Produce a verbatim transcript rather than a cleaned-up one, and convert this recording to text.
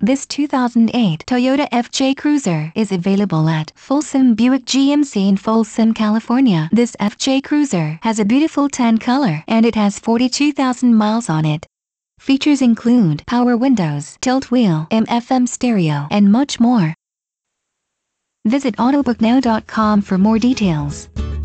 This two thousand eight Toyota F J Cruiser is available at Folsom Buick G M C in Folsom, California. This F J Cruiser has a beautiful tan color and it has forty-two thousand miles on it. Features include power windows, tilt wheel, A M F M stereo, and much more. Visit autobook now dot com for more details.